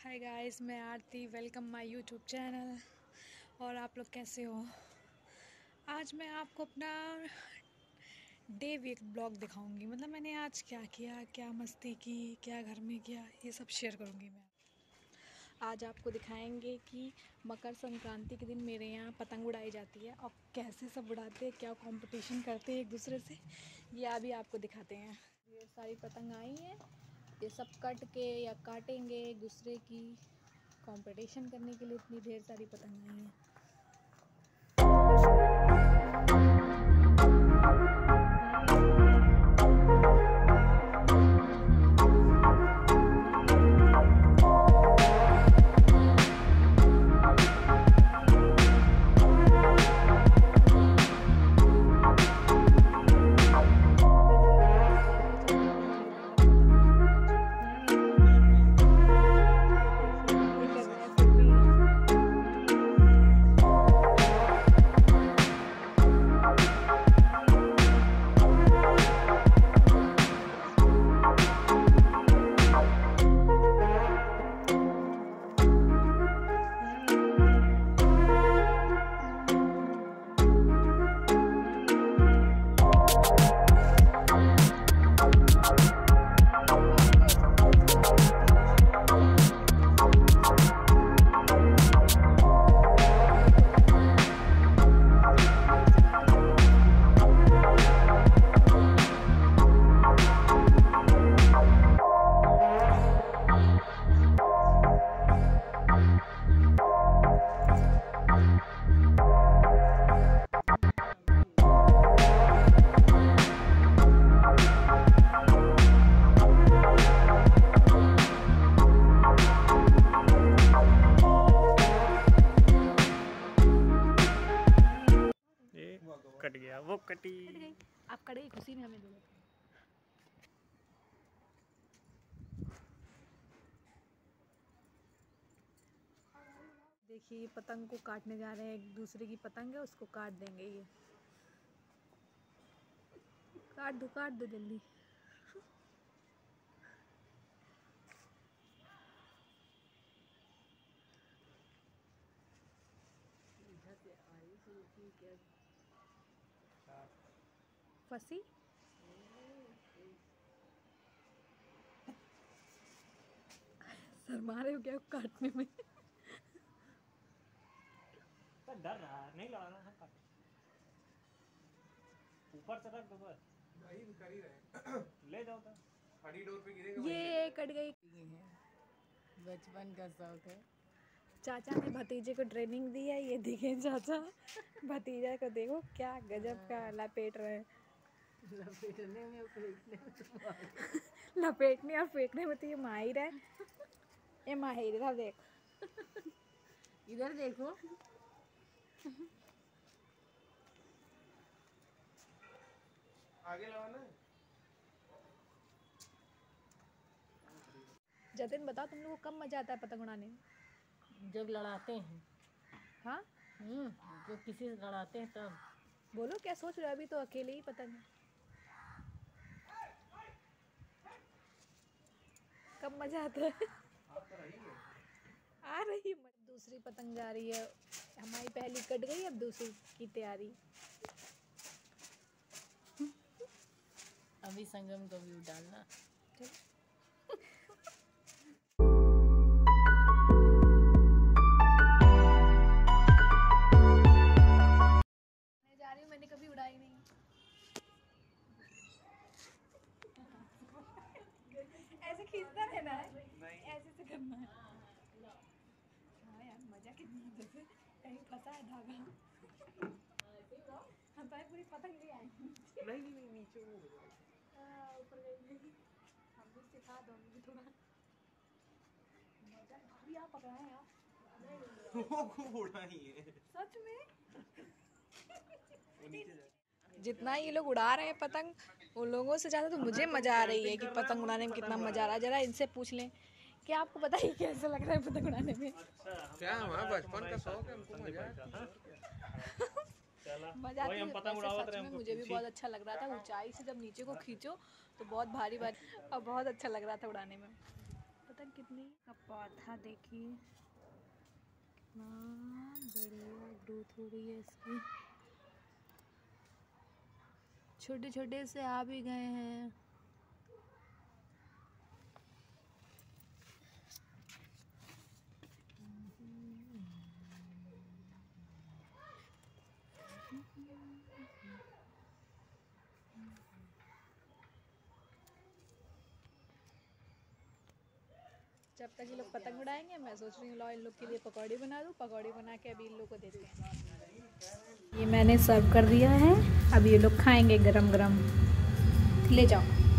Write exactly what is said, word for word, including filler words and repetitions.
हाय guys, मैं Aarti. Welcome my YouTube channel. और आप लोग कैसे हो? आज मैं आपको अपना डे वीक ब्लॉग दिखाऊंगी। मतलब मैंने आज क्या किया, क्या मस्ती की, क्या घर में किया, ये सब शेयर करूंगी मैं। आज आपको दिखाएंगे कि मकर संक्रांति के दिन मेरे यहाँ पतंग उड़ाई जाती है और कैसे सब उड़ाते हैं, क्या कंपटीशन करते हैं एक दूसरे से, ये अभी आपको दिखाते हैं। ये सारी पतंग आई हैं, ये सब कट के या काटेंगे एक दूसरे की कंपटीशन करने के लिए। इतनी ढेर सारी पतंग आई हैं। कट गया, वो कटी। कट गई। आप कट गई खुशी में हमें दो। देखिए, पतंग को काटने जा रहे हैं। एक दूसरे की पतंग है, उसको काट देंगे। ये काट दो, काट दो जल्दी। फंसी शर्मा रहे हो क्या काटने में? डर रहा है, नहीं लगाना है। काट ऊपर से रख दो बस। भाई कर ही रहे ले जाओ तो खड़ी डोर पे गिरेगा। ये कट गई। बचपन का शौक है। चाचा ने भतीजे को ट्रेनिंग दी है। ये दिखे चाचा भतीजा को, देखो क्या गजब का लपेट रहे हैं। लपेटने में फेंकने में लपेटने और फेंकने में तो ये माहिर है। ये माहिर है, देख इधर देखो। आगे लगाना। जतिन, बताओ तुम लोगों को कब मजा आता है पतंग उड़ाने में? जब लड़ाते हैं। हाँ, हम्म जब किसी से लड़ाते हैं तब। बोलो क्या सोच रहे हो? अभी तो अकेले ही पतंग है। कब मजा आता है? आ रही है। दूसरी पतंग जा रही है। हमारी पहली कट गई, अब दूसरी की तैयारी। अभी संगम को भी डालना। मैं जा रही हूँ, मैंने कभी उड़ाई नहीं। ऐसे खींचता रहना है, ऐसे से करना है। हाँ यार, मजा कितना आता है। कहीं फंसा है धागा। हम तो पूरी पतंग ले आए। नहीं नहीं नीचे वो ऊपर गई। हम भी सिखा दो मुझे थोड़ा। मजा अभी आप पकड़ाए आप। वो खूब उड़ानी है सच में। वो नीचे जा। जितना ये लोग उड़ा रहे हैं पतंग, उन लोगों से ज़्यादा तो मुझे मज़ा आ रही है कि पतंग उड़ाने में कितना मज़ा आ रहा है। जरा इनसे पूछ लें कि आपको पता ही कैसा लग रहा है पतंग उड़ाने में। क्या हमारा बचपन का शौक है, हमको मजा मजा आती है। सच में मुझे भी बहुत अच्छा लग रहा था। ऊंचाई से जब नीचे को खींचो तो बहुत भारी भारी और बहुत अच्छा लग रहा था उड़ाने में। तक कितनी का पौधा देखिए कितना बढ़िया ग्रोथ हो रही है इसकी। छोटे छोटे से आ भी गए हैं। जब तक ये लोग पतंग उड़ाएंगे मैं सोच रही हूँ इन लोग के लिए पकौड़ी बना दूँ। पकौड़ी बना के अभी इन लोग को देते हैं। ये मैंने सर्व कर दिया है, अब ये लोग खाएंगे गरम गरम। ले जाओ।